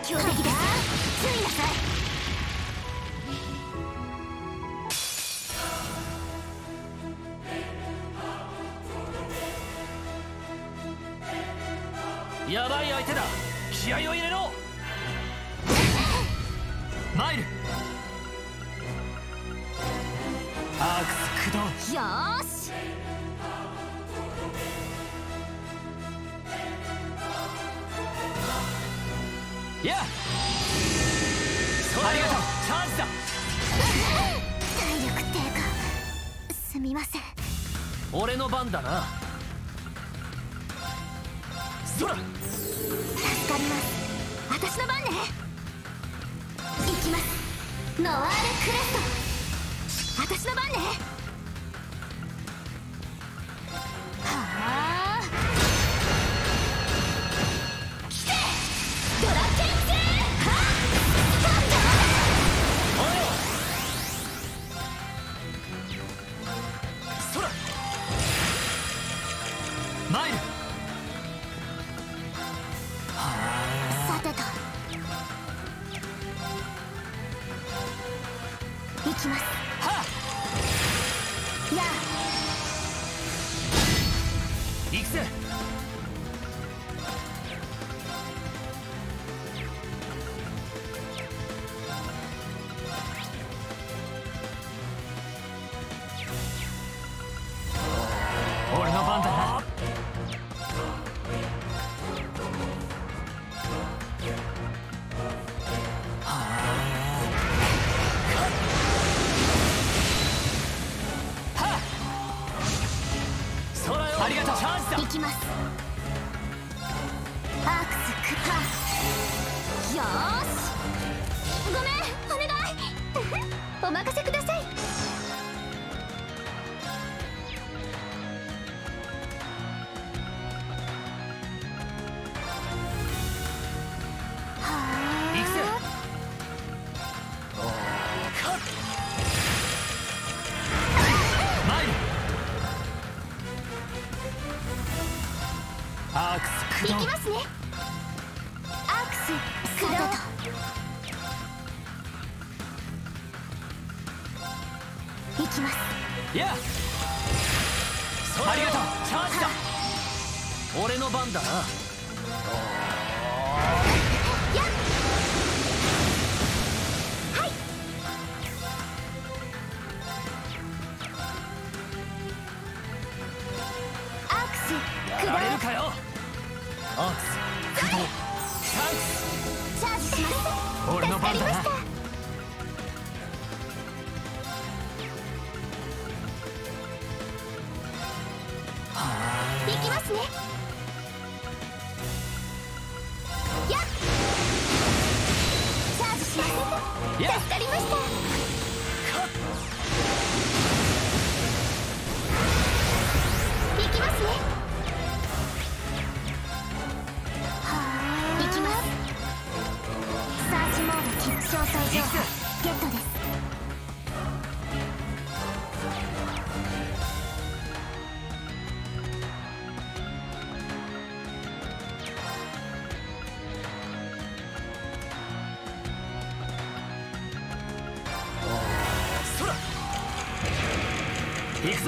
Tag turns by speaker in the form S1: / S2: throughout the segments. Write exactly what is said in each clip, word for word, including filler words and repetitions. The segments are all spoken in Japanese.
S1: 強敵です。注意なさ
S2: い。やばい相手だ。気合を入れろ。マイルアークス駆動。
S1: よーし。
S2: いやありがとう。チャージだ。
S1: 体力低下。すみません。
S2: 俺の番だな。そら。
S1: 助かります。私の番ね。行きます。ノワールクレスト。私の番ね。はあ。来て。ドラケンズ。はあ。
S2: およ。そら。マイル。
S1: さてと。行きます。
S2: はっ。
S1: やあ。
S2: 行くぜ。俺の番だな。ありがとう。チャージだ。
S1: 行きます。アークスクパー。よーし。ごめん、お願い。お任せください。はあ。
S2: 行くぜ。マイルアークス駆動。
S1: 行きますね。アークス駆動。行きます。
S2: いやありがとう。チャージだ。俺の番だな。
S1: やっ。はい。アークス
S2: や
S1: 駆動。
S2: られるかよ。アークス駆動。チャンス。
S1: チャージします。
S2: 俺の番だな。
S1: 助かりました。行きますね。やっ。チャージします。
S2: やっ
S1: 助かりました。行きますね。はあ。行きます。サーチモードキック詳細情報ゲットです。
S2: そら。行くぞ。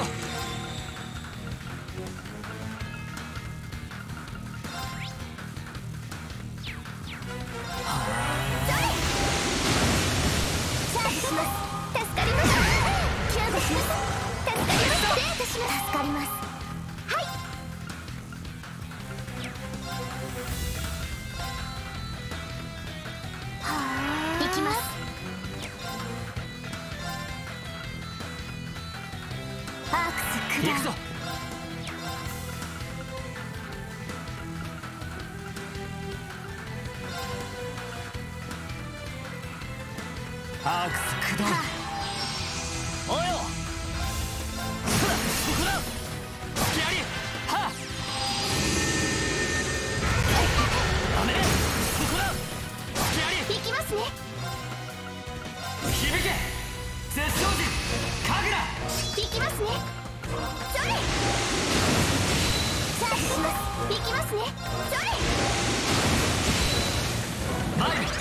S1: チャージします。助かります。救護します。助かります。デートします。助かります。はい。はあ。行きます。アークス駆動。
S2: 行くぞ。アークス駆動。
S1: は
S2: およ。そら。ここだ。隙あり。はっ。ダメ。ここだ。隙あり。
S1: あ。行きますね。
S2: 響け。絶頂時。神楽。
S1: 行きますね。それ。チャージします。行きますね。それ。
S2: マイル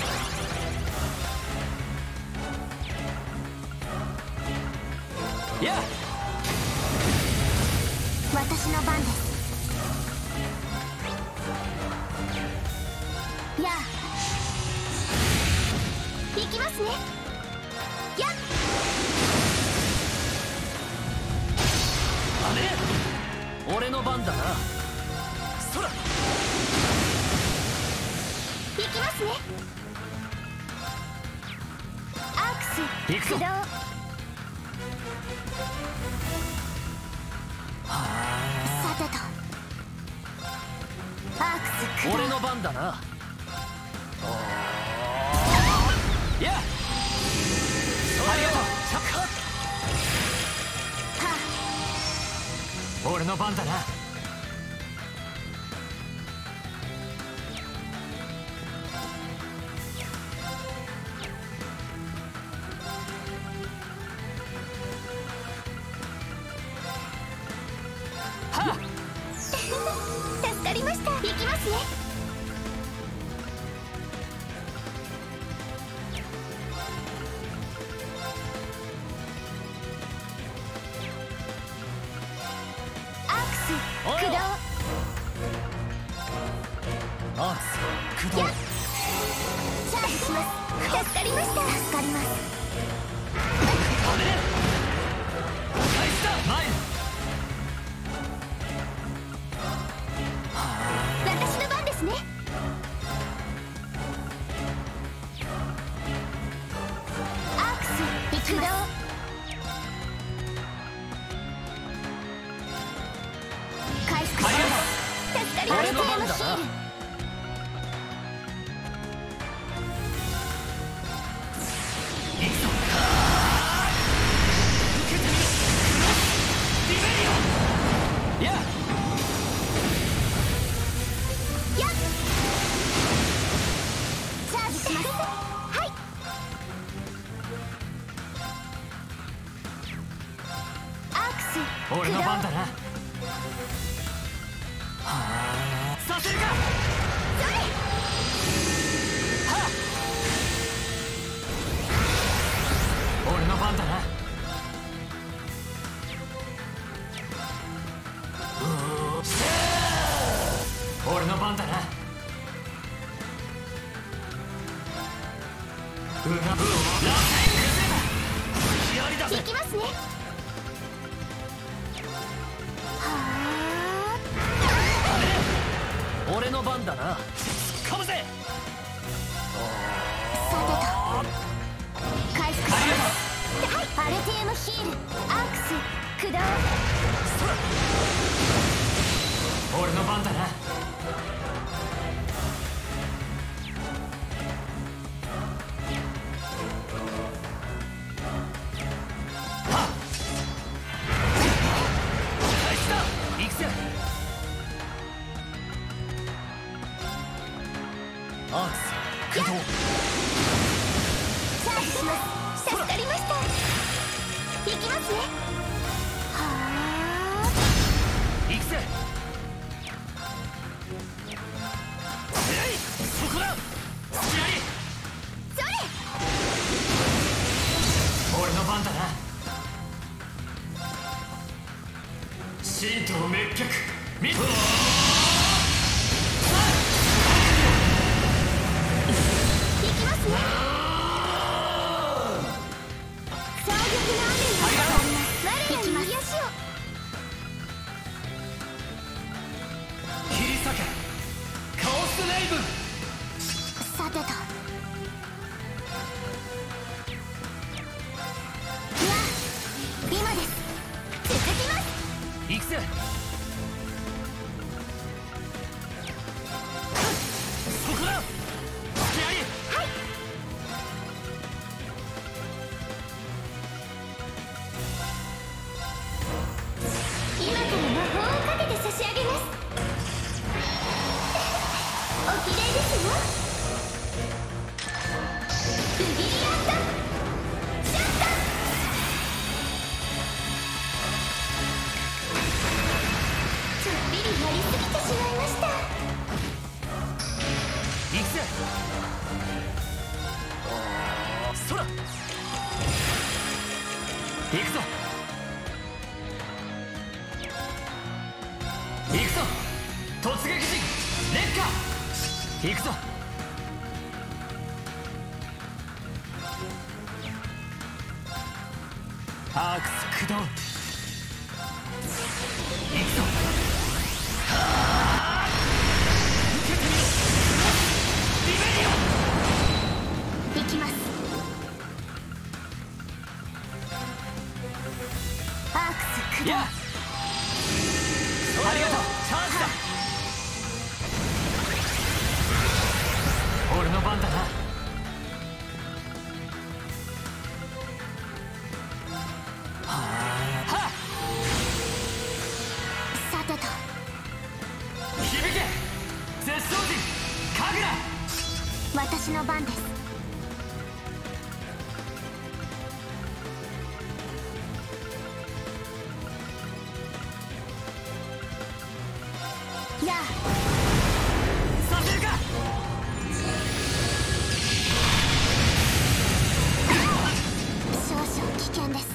S1: やあ行きますね。やっ
S2: あれ俺の番だな。そら
S1: 行きますね。アークス
S2: 行くぞ
S1: 駆動。さてとアークス駆動。
S2: 俺の番だな。いやありがとう。
S1: は
S2: 俺の番だな。はっ
S1: 助かりました。行きますね。アークス駆動。
S2: アークス駆動。
S1: やっチャージします。助かりました。助かります。
S2: あれナイスだ前。
S1: 私の番ですね。アークス駆動。回復します。助かりました。
S2: 俺の番だな。
S1: ヒール。
S2: いくぞ。受けてみろ。リベリオ。いや
S1: やっチャージします。はいアークス
S2: 俺の番だな。はあさせるか。
S1: それ
S2: はあ俺の番だな。うーしゃー俺の番だな。うがうらせん崩れだ。やりだぜ
S1: 行きますね。は
S2: 俺の番だな。かむぜ。
S1: あさてと回復します。はいアルティウムヒール。アークス駆動。
S2: そら俺の番だな。はっナイスだ。行くぜ。アークス駆動。
S1: チャージします。助かりました。行きますね。は
S2: 行くぜ。えいそこだ。隙あり。
S1: それ
S2: 俺の番だな。神道滅却ミス。
S1: 行きますね。衝撃の雨に当たります。我らに右足を。
S2: 切り裂けカオスレイブン。
S1: さてといや今です。続きます。
S2: 行くぜ。そこだ。隙あり。
S1: はい今から魔法をかけて差し上げます。おきれいですよ。ブギリアンドシャッター。ちょっぴりやりすぎてしまいました。
S2: 行くぜ。そら行くぞ。行くぞ突撃陣烈火。行くぞ。 アークス駆動。行くぞ。はあ、受けてみろ。リベリオ。
S1: 行きます。アークス駆動。
S2: やあ、ありがとう。チャージだ。俺の番だな。
S1: さてと
S2: 響け絶相人神楽。
S1: 私の番です。やあ
S2: させるか。
S1: 少々危険です。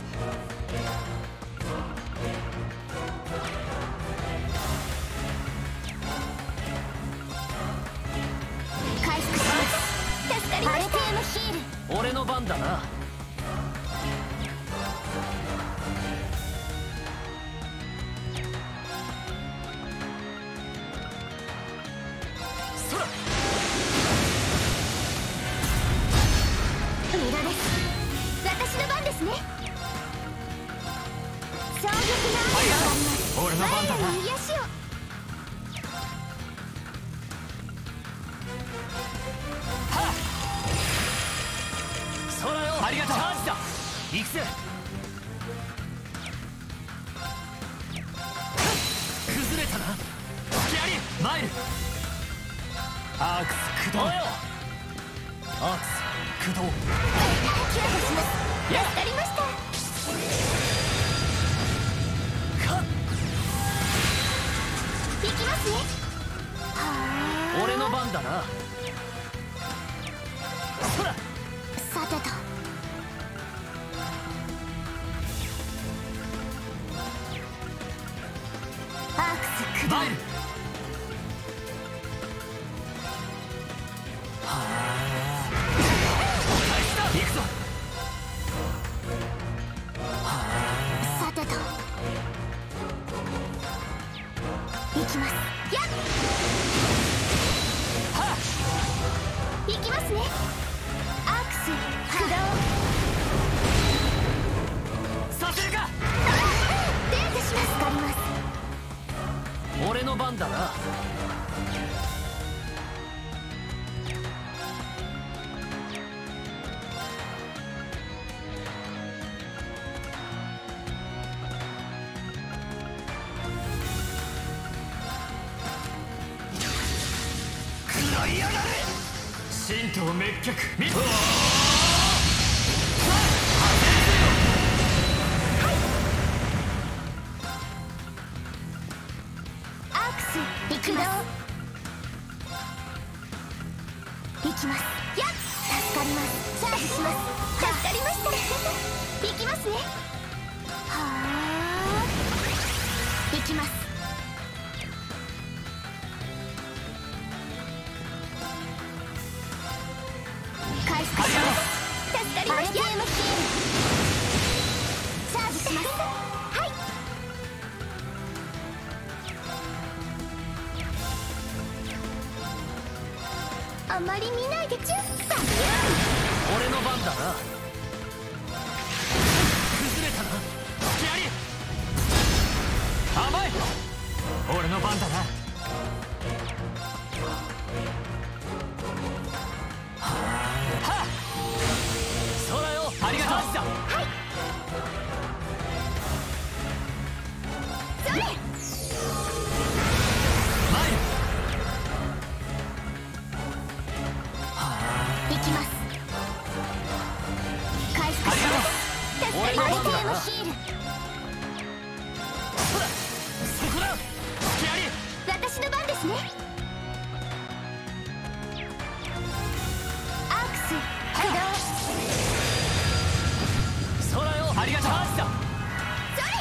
S1: 回復します。助かりました。アルティウムヒール。
S2: 俺の番だな。そら
S1: 無駄です。私の番ですね。衝撃の雨が上がります。
S2: 俺の番だな。
S1: 我らに癒しを。
S2: はっ、空よ。ありがとう。チャージだ。行くぜ。崩れたな。吹きありマイル。アークス駆動。およ。アークス駆動。
S1: キュアとします。助かりました。
S2: かっ、
S1: 行きますね。はあ。
S2: 俺の番だな。そら
S1: さてとアークス駆動。
S2: マイル。はあ、行くぞ。
S1: さてと行きます。やっ
S2: はっ、
S1: 行きますね。アークス駆動。
S2: させるか。
S1: デートします。助かります。
S2: 俺の番だな。食らいやがれ。神道滅却。みっ
S1: アークス行きます。行きます。やっ助かります。チャージします。助かりました。行きますね。はあ行きます。回復します。助かりました。アルティウムヒール。チャージします。はい。あまり見ないでちゅ。バビ
S2: 俺の番だな。崩れたな。吹きあり甘い。俺の番だな。はっ、空よ。ありがとう。
S1: はい。それ。
S2: マイル。
S1: 行きます。回復します。助かりました。アルティウムヒール。
S2: ほらそこだ。吹きあり。
S1: 私の番ですね。アークス駆動。
S2: 空よ。ありがとう。チャージだ。
S1: それ。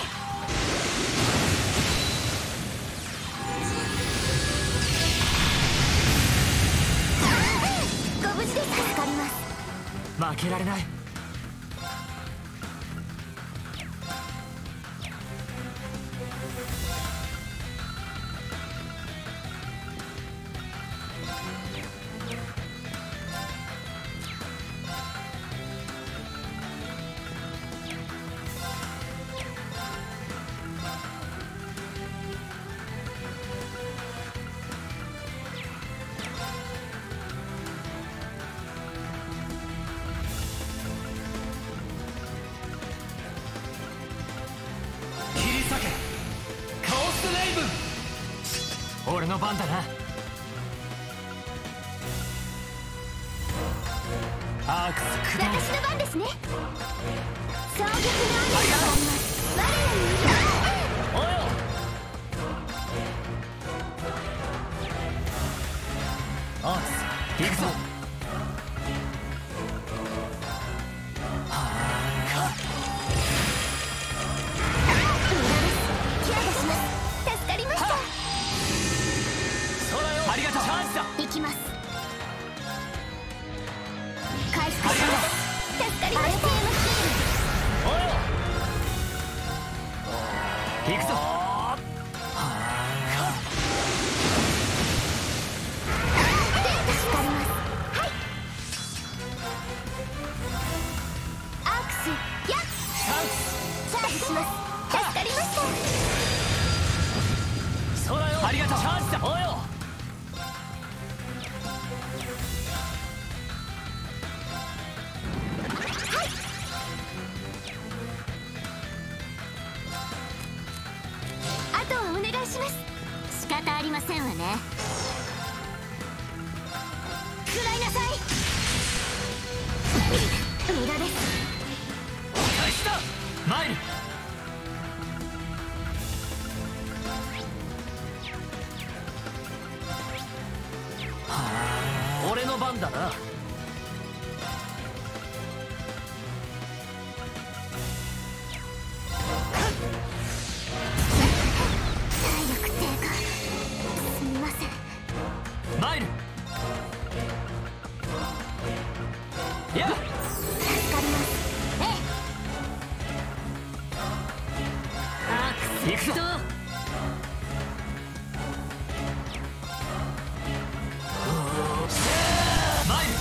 S1: ご無事です。助かります。
S2: 負けられない。 の番だな。アークス駆動。
S1: 私の番ですね。衝撃の雨が上がります。我らに逃げ
S2: およ。アークス行くぞ。
S1: 行きます。回復します。助かりました。
S2: 行くぞ。
S1: 助かります。はい。アークスやっチャージします。助かりました。
S2: 空よ。ありがとう。チャージだ。およ。
S1: 仕方ありませんわね。食らいなさい。無駄です。
S2: 開始だ。参る。俺の番だな。参る。いや、助か
S1: ります。ええ。
S2: アークス行くぞ。参る。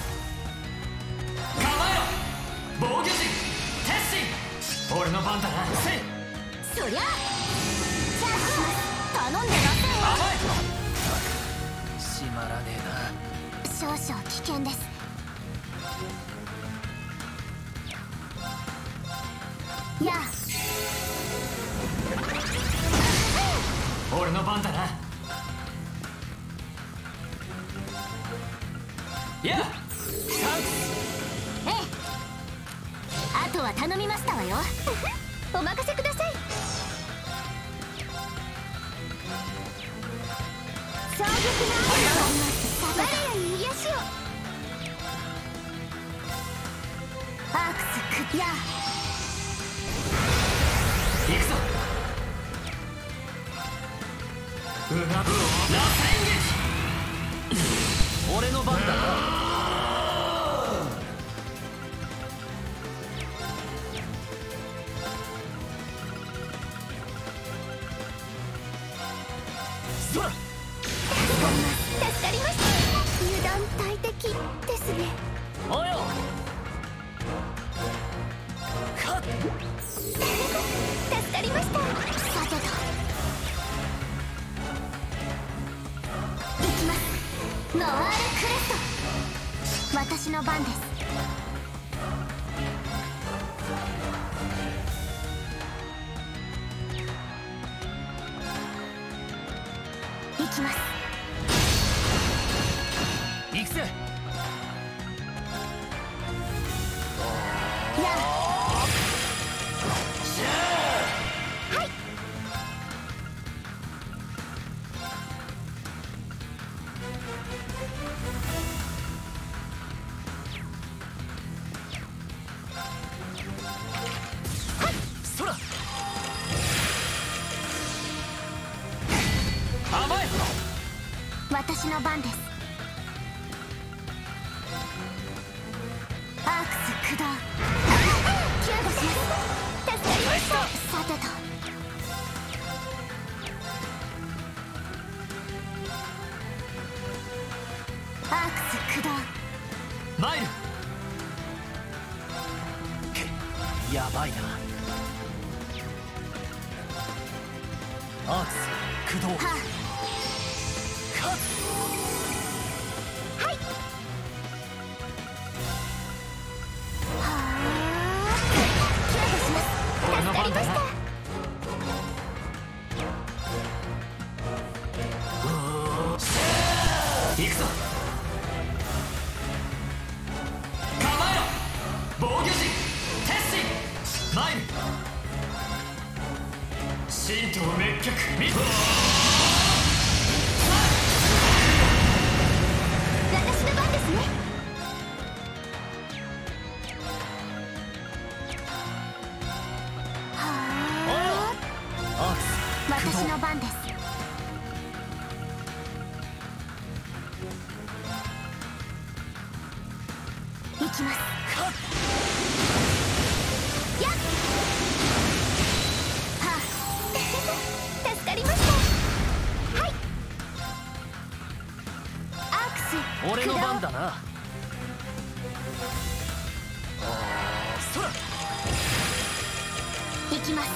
S2: 構えろ。防御陣鉄心。俺の番だな。せい。
S1: そりゃチャージします。頼んでませんわ。
S2: 甘え。閉まらねえな。
S1: 少々危険です。やあ。
S2: 俺の番だな。やあ。
S1: ええ。あとは頼みましたわよ。お任せください。衝撃の雨があります。我らに右足を。アークスクリア。
S2: 行くぞ。うなぶラセンゲージ。俺の番だな。そら。
S1: 助かりました。油断大敵ですね。
S2: およ。かっ。
S1: 助かりました。さてと。行きます。ノワールクレスト。私の番です。行きます。
S2: 行くぜ。
S1: やあ。はい。
S2: そら。甘え。
S1: 私の番です。アークス駆動。救護します。助かりました。さてと。アークス駆動。
S2: 参る。やばいな。アークス駆動。
S1: はあ。
S2: かっ。
S1: はい。はあ。救護します。
S2: 俺の番だな。
S1: 助かりました。
S2: うわ神道滅却見
S1: 私の番ですね。はあ、
S2: アークス
S1: 私の番です。行きます。やっはあ助かりました。はい、アークス
S2: 俺の番だな。あーそら
S1: 行きます。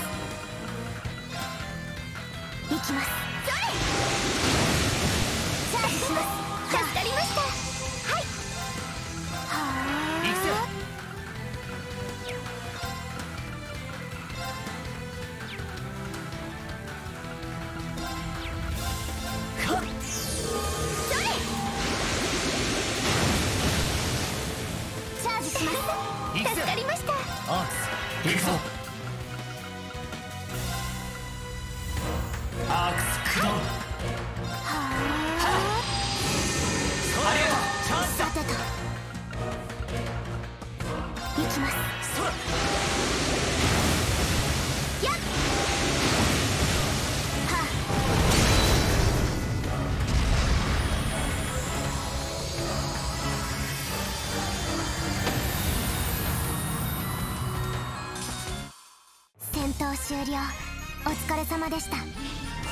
S1: 行きます。それチャージします。助かりました。はい、はあ、
S2: 行くぜ。はっ
S1: それチャージします。
S2: 行くぜ。
S1: 助かりました。
S2: アークス行くぞ。アークス駆動。
S1: はあ、
S2: ありがとう。チャンスだ。
S1: さてと行きます。
S2: そら
S1: やっはあ、戦闘終了。お疲れ様でした。